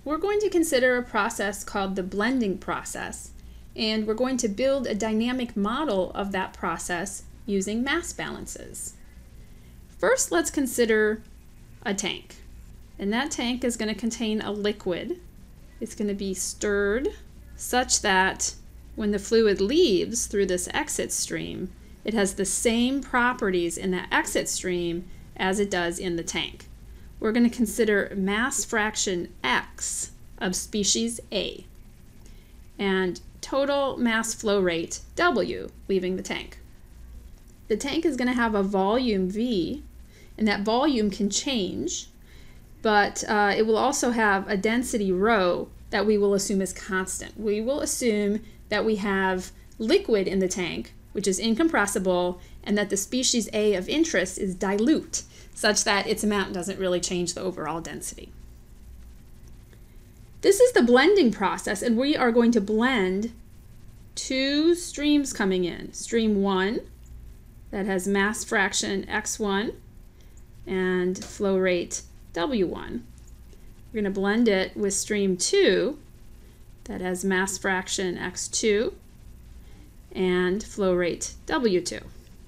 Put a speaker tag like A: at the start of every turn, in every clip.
A: we're going to consider a process called the blending process, and we're going to build a dynamic model of that process using mass balances. First, let's consider a tank. And that tank is going to contain a liquid. It's going to be stirred such that when the fluid leaves through this exit stream, it has the same properties in that exit stream as it does in the tank. We're going to consider mass fraction X of species A and total mass flow rate W leaving the tank. The tank is going to have a volume V, and that volume can change, but it will also have a density rho that we will assume is constant. We will assume that we have liquid in the tank, which is incompressible, and that the species A of interest is dilute, such that its amount doesn't really change the overall density. This is the blending process, and we are going to blend two streams coming in. Stream 1 that has mass fraction X1 and flow rate W1. We're going to blend it with stream 2 that has mass fraction X2 and flow rate W2.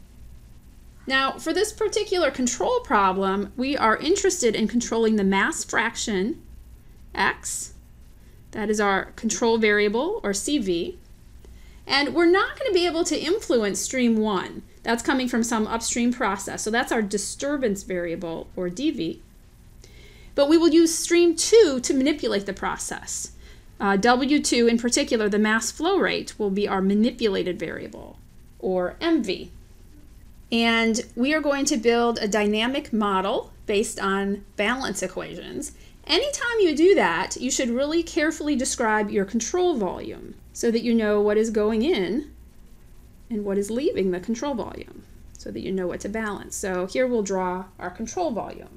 A: Now, for this particular control problem, we are interested in controlling the mass fraction X. That is our control variable, or CV. And we're not going to be able to influence stream 1. That's coming from some upstream process. So that's our disturbance variable, or DV. But we will use stream 2 to manipulate the process. W2 in particular, the mass flow rate, will be our manipulated variable, or MV. And we are going to build a dynamic model based on balance equations. Anytime you do that, you should really carefully describe your control volume so that you know what is going in and what is leaving the control volume, so that you know what to balance. So here we'll draw our control volume.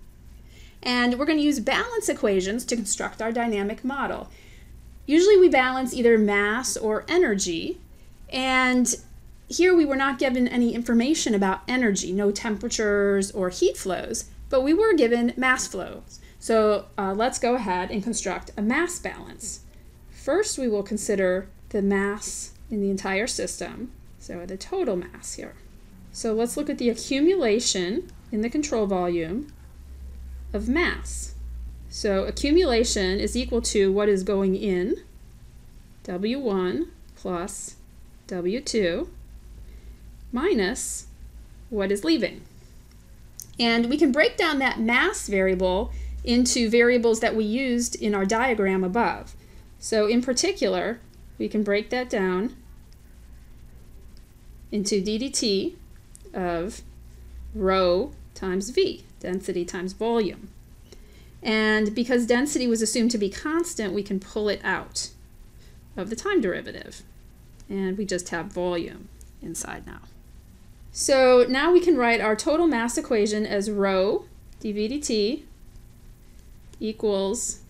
A: And we're going to use balance equations to construct our dynamic model. Usually we balance either mass or energy, and here we were not given any information about energy, no temperatures or heat flows, but we were given mass flows. So let's go ahead and construct a mass balance. First, we will consider the mass in the entire system, so the total mass here. So let's look at the accumulation in the control volume of mass. So accumulation is equal to what is going in, W1 plus W2, minus what is leaving. And we can break down that mass variable into variables that we used in our diagram above. So in particular, we can break that down into ddt of rho times V, density times volume. And because density was assumed to be constant, we can pull it out of the time derivative. And we just have volume inside now. So now we can write our total mass equation as rho dV dt equals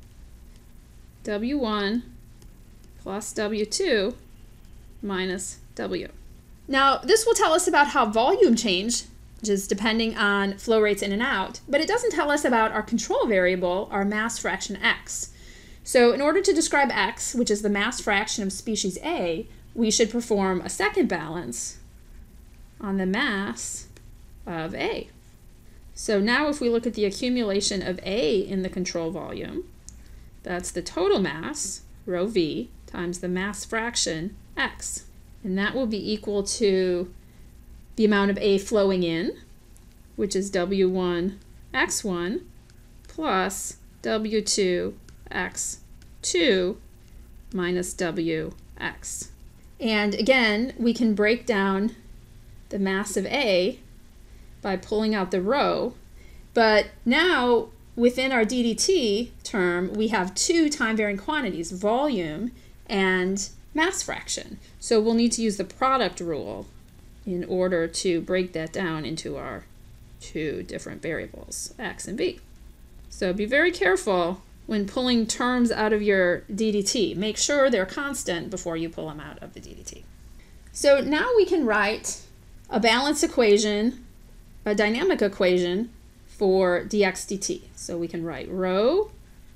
A: W1 plus W2 minus W. Now this will tell us about how volume changes depending on flow rates in and out, but it doesn't tell us about our control variable, our mass fraction X. So in order to describe X, which is the mass fraction of species A, we should perform a second balance on the mass of A. So now if we look at the accumulation of A in the control volume, that's the total mass, rho V, times the mass fraction X. And that will be equal to the amount of A flowing in, which is W1 X1 plus W2 X2 minus WX. And again, we can break down the mass of A by pulling out the rho, but now within our DDT term, we have two time-varying quantities, volume and mass fraction. So we'll need to use the product rule in order to break that down into our two different variables, X and V. So be very careful when pulling terms out of your DDT. Make sure they're constant before you pull them out of the DDT. So now we can write a balance equation, a dynamic equation for dx dt. So we can write rho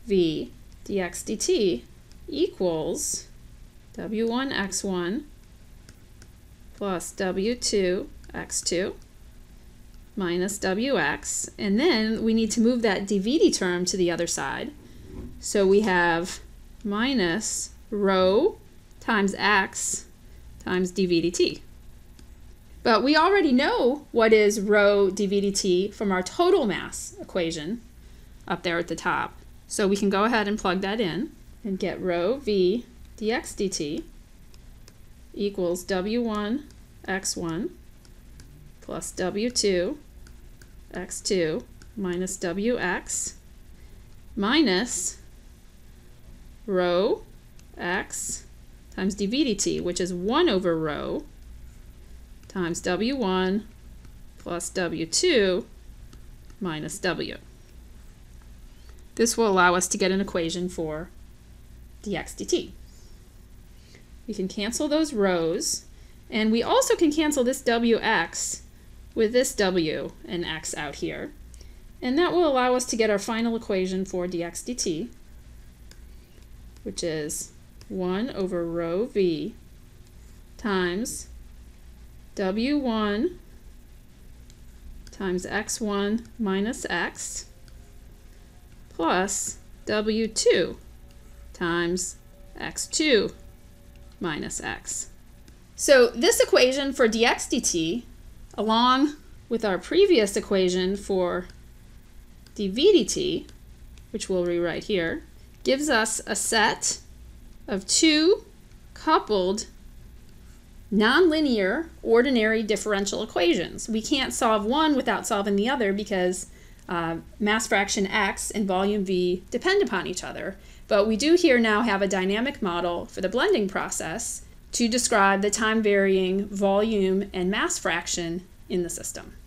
A: v dx dt equals w1 x1 plus w2 x2 minus wx, and then we need to move that dvd term to the other side. So we have minus rho times x times dv dt. But we already know what is rho dv dt from our total mass equation up there at the top. So we can go ahead and plug that in and get rho v dx dt equals w1 x1 plus w2 x2 minus wx minus rho x times dv dt, which is 1 over rho times w1 plus w2 minus w. This will allow us to get an equation for dx dt. We can cancel those rows, and we also can cancel this wx with this w and x out here. And that will allow us to get our final equation for dx dt, which is 1 over rho v times w1 times x1 minus x plus w2 times x2 minus x. So this equation for dx dt, along with our previous equation for dv dt, which we'll rewrite here, gives us a set of two coupled nonlinear ordinary differential equations. We can't solve one without solving the other because mass fraction x and volume v depend upon each other. But we do here now have a dynamic model for the blending process to describe the time varying volume and mass fraction in the system.